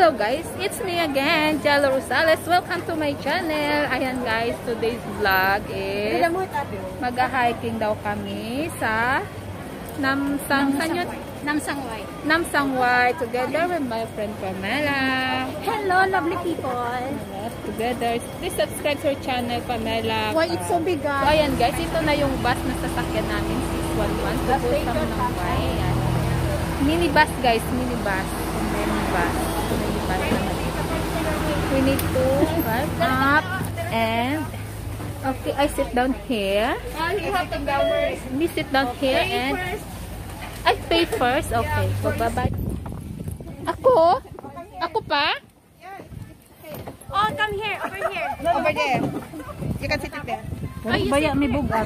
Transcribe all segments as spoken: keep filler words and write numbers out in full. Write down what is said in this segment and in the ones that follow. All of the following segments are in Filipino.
Hello guys, it's me again, Jello Rosales. Welcome to my channel. Ayan guys, today's vlog is mag-hiking daw kami sa Namsang Namsang, Namsang Way. Namsang Way together with my friend Pamela. Hello lovely people. Yes, together. Please subscribe to our channel, Pamela. Why it's so big guys? So ayan guys, ito na yung bus na sasakyan namin, six one one to Namsang Way. Ayan. Mini bus guys, mini bus. Mini bus. Mini bus naman. We need to drive up and okay, I sit down here. You have to go first. We sit down here and I pay first. Okay, so bye-bye. Ako? Ako pa? Oh, come here, over here. Over there. You can sit it there. Ay, baya may bugat.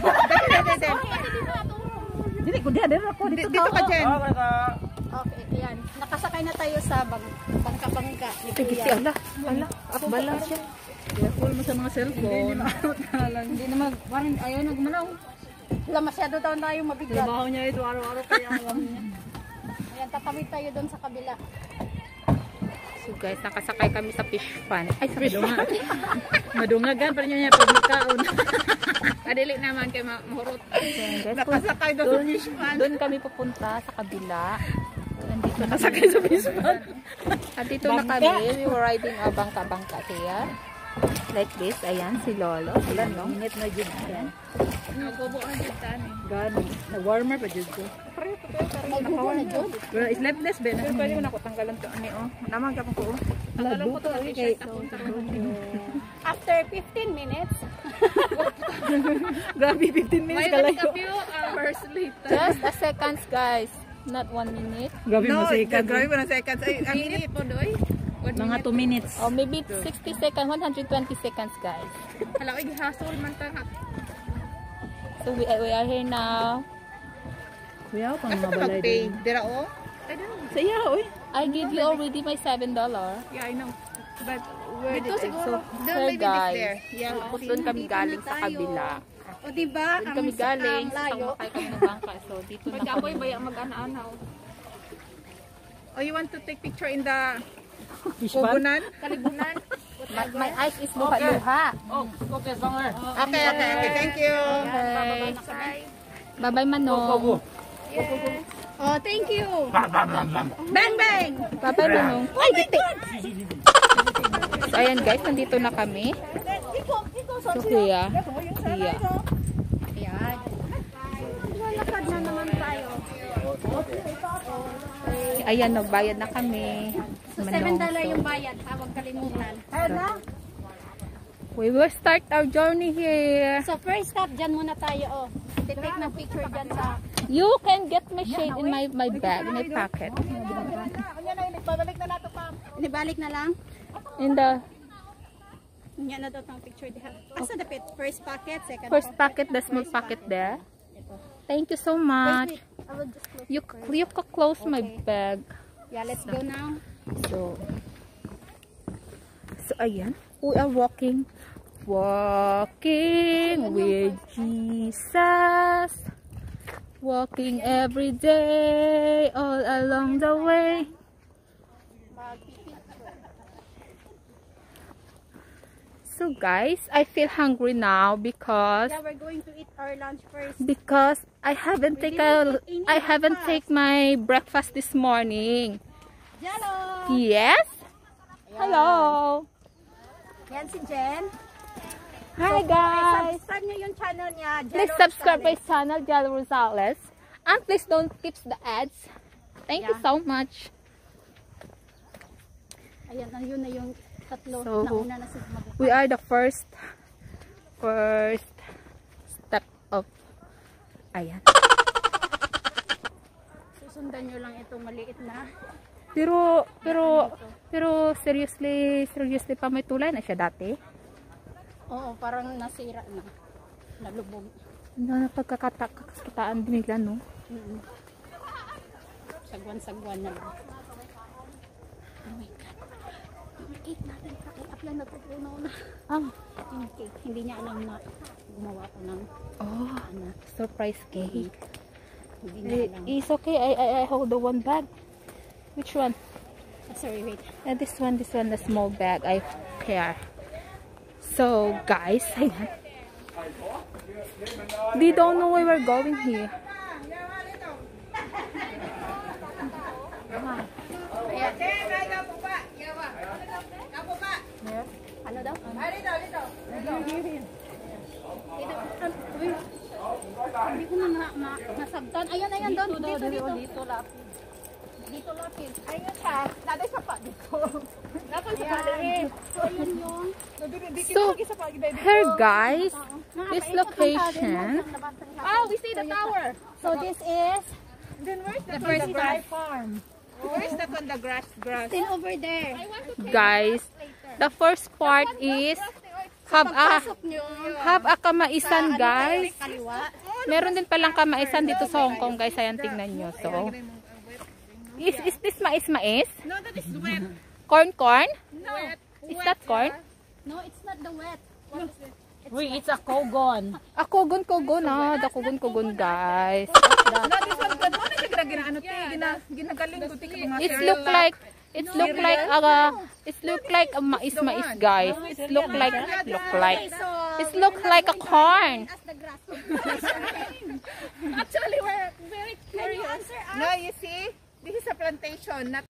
Dito ko dia ako dito. Dito ka dyan. Okay, ayan. Nakasakay na tayo sa bang bangka-bangka ni Tigiti, Kuya. ala. Ala, akbala siya. Careful mo sa mga cellphone. Hindi na mag, parang ayaw nagmanaw. Wala masyado daw tayo mabigat. Trabaho niya ito araw-araw kaya alam niya. Ayan, tatawid tayo doon sa kabila. So guys, nakasakay kami sa fish pan. Ay, sa fish pan. Madungagan pa niya niya pagkaon. Kadili naman kay mahurot. Nakasakay doon sa fish pan. Doon kami pupunta sa kabila. Nandito na Nakasakay sa fish pan. Nandito na kami. We were riding a bangka-bangka here. Like this. Ayan, si Lolo. Ayan, no? Minute na dyan. Nagobo na dyan tani. Gani. Na-warmer pa dyan ko. May gugo na dyan. Pero sleepless ba na? Pero pwede mo na ko tanggalan to. Ano, oh. Naman ka pang ko. Tanggalan ko to. T-shirt ako. After fifteen minutes, Grabe, fifteen minutes ka lang. May a few hours later. Just a seconds, guys. Not one minute. Grabe No, mo sa ikan. grabe mo na seconds. Ay, a minute po doy. Mga two minutes. Or maybe sixty seconds, one hundred twenty seconds, guys. Hala, ay hasol man ta. So we, we are here now. Kuya, pang Asa mga ka balay mag-pay? din. Dira o? Sa iya, oy. I give you already my seven dollars. Yeah, I know. But where Dito did I siguro. so, Sir, maybe guys. there. Yeah. Tapos doon kami galing sa kabila. o diba, Doon ang, kami galing. ang Sa layo. makay kami ng bangka. So dito na kami. baya mag-ana-anaw. Oh, you want to take picture in the Fish pan? kubunan? Kalibunan. My, my eyes is luha-luha. Oh, okay, sanger. Okay, okay, okay. Thank you. Okay. Bye-bye, Manong. Oh, thank you. Bang, bang! Bye-bye, Manong. Ay, giti! So, ayan guys, nandito na kami. So, kuya. Kuya. Ayan. Lalakad na naman tayo. Ayan, nagbayad na kami. So, seven dollars yung bayad, ha? Huwag kalimutan. We will start our journey here. So, first stop, dyan muna tayo, oh. Take ng picture dyan sa... You can get my shade in my my bag, in my pocket. Inibalik na lang. In the Yan na daw ang picture diha. Asa dapit? First pocket, second first pocket, the small pocket there. Thank you so much. I will just close. You you can close my bag. Yeah, let's go now. So, so ayan. We are walking, walking with Jesus. Walking every day, all along the way. So guys, I feel hungry now because Yeah, we're going to eat our lunch first. because I haven't We taken didn't eat any I haven't breakfast. taken my breakfast this morning. Jello! Yes. Hello. Yan si Jen. Hi guys. Subscribe niyo yung channel niya. Jello Please subscribe my Rosales. channel, Jello Rosales. And please don't skip the ads. Thank you Yeah. so much. Ayan, yun na yung tatlo. So, Nauna na si Mabu. We are the first first step of ayan. Susundan nyo lang itong maliit na. Pero pero pero seriously, seriously pa may tulay na siya dati. Oo, parang nasira na. Nalubog. Na pagkakataan din nila, no? Mm-hmm. Sagwan-sagwan na lang. Oh my God. Yung cake natin, pakiap lang natutunaw na. Ah, Yung cake, hindi niya alam na gumawa ko ng oh, ano, surprise cake. hindi niya Eh, alam. It's okay. I, I I hold the one bag. Which one? Sorry, wait. And this one, this one, the small bag I pair. So guys, ayan. They don't know where we're going here. Ano daw? Hindi ko na na, na nasabtan. Ayan, ayan doon. Dito, dito. Dito, lapis. Dito, lapis. Ayun siya. Naday sa pa dito. Naday sa pa dito. So, ayun yung... So here guys, this location. Oh, we see the tower. So, this is Then where's the, the first grass? farm. Where's that one, the grass? Grass. Still over there. Guys, the first part is have a have a kamaisan guys. Kaliwa. Meron din palang kamaisan dito sa Hong Kong guys. Ayan, tingnan nyo. So, is, is this mais-mais? No, that is wet. Corn-corn? No. Is that corn? No, it's not the wet. Wait, it's a kogon. Ah, kogon-kogon ah. The kogon-kogon guys. No, this one, good one. Siya gina ano ti, gina ginagaling ko ti mga It look like it look like a it look like a mais-mais guys. It look like look like it look like a corn. As the grass. Actually, we're very curious. No, you see? This is a plantation, not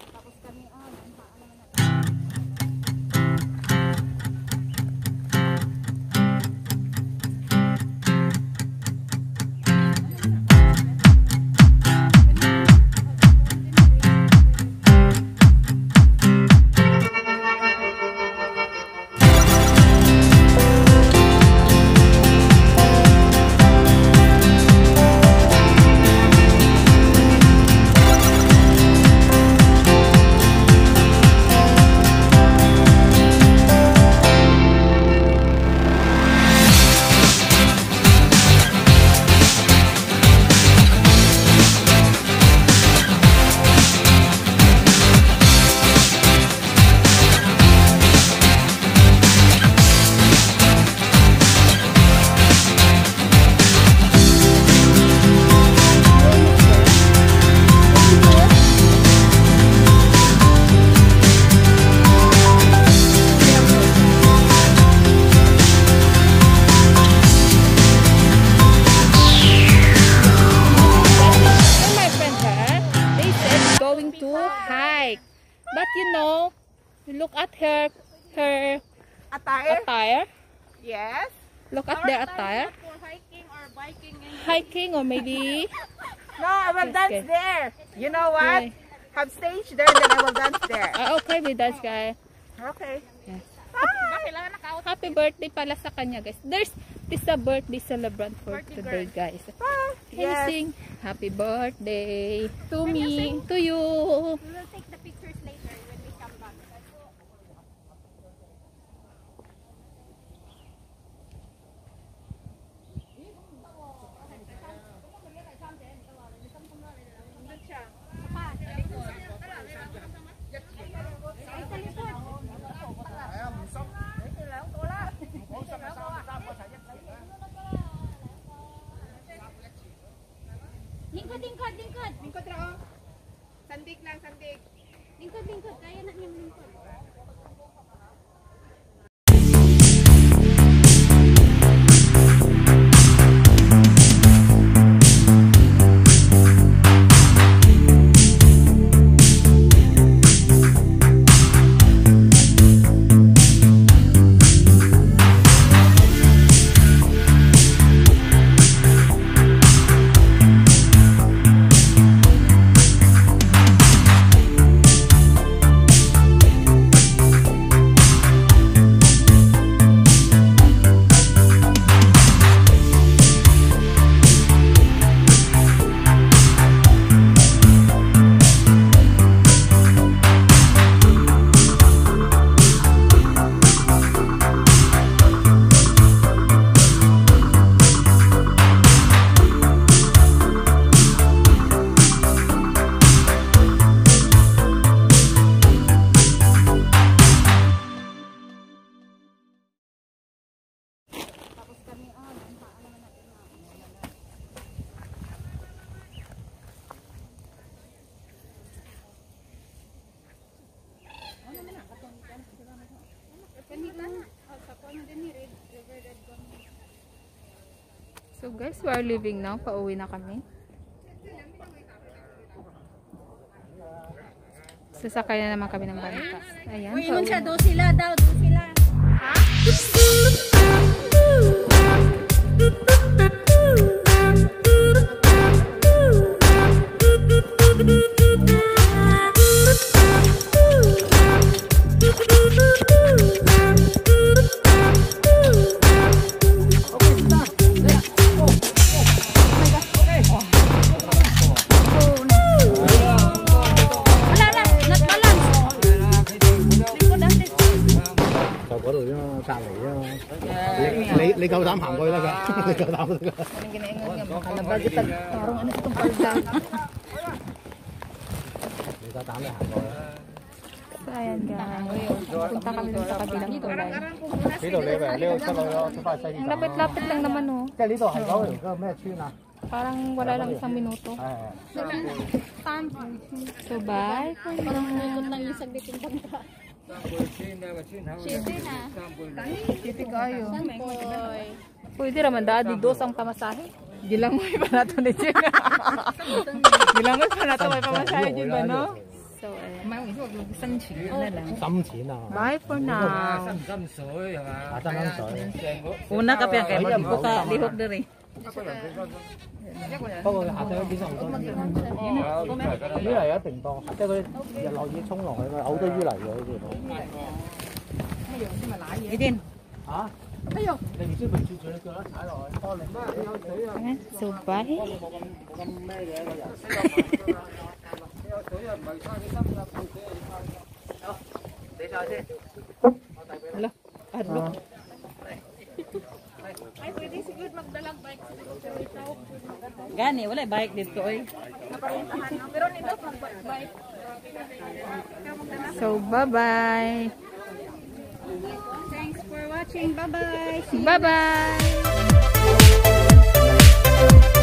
But you know, you look at her her attire. attire. Yes. Look at their attire. For hiking or biking. Hiking or maybe No, I will dance Okay. there. You know what? Okay. Have stage there, then I will dance there. Ah, okay with that guy. Okay. Yes. Ah, Happy birthday pala sa kanya guys. There's this a birthday celebrant for Birthday today guys. ah, Can you yes. sing happy birthday to Can you me, sing? to you. We will take the pictures later when we come back. Lingkod, lingkod, lingkod. Lingkod ra, oh. Sandig lang, sandig. Lingkod, lingkod. Kaya na niyang lingkod. So guys, we are leaving now. Pauwi na kami. Sasakay na naman kami ng bangkas. Ayan. Uy, nun pauwi siya, na. doon sila daw, doon sila. 你你夠膽行過去得㗎？你夠膽得㗎？ 你夠膽你行過去。 So ayan guys. Punta kami dun sa kabilang tulay. 呢度你咪呢度出去咯，出翻去西邊。 Ang lapit-lapit lang naman oh. 即係呢度係嗰條嗰個咩村啊？ Parang wala lang isang minuto. 係係。 So bye. Parang ikot lang yung saglit yung bangka. City na. City kayo. Sampoy. Pwede raman dadi dos ang pamasahe. Gilangoy pa na ito ni Jen. Gilangoy pa na ito may pamasahe Jen ba, no? So ayan. 新錢na lang. 深錢啊！ Bye for now. 啊，斟斟水。 Una ka pa kayo magbuka lihok na rin. 不過下低嗰邊真係好多魚。魚泥一定多，即係佢日落雨沖落去，好多魚泥嘅呢度。 Eden. 嚇？哎呦！你唔知佢住住你腳一踩落去，哦，你媽你有水啊！ Ayan. So bye. 冇咁冇咁咩嘅一個人。有水啊，唔係嘥你心㗎，配水你嘥㗎。好，你晒先。我遞俾你。 Adlo. Ay, pwede siguro magdalang bike. Gani, wala bike dito oy. Pero nito, mag-bike. So bye bye. Thanks for watching. Bye-bye. Bye bye.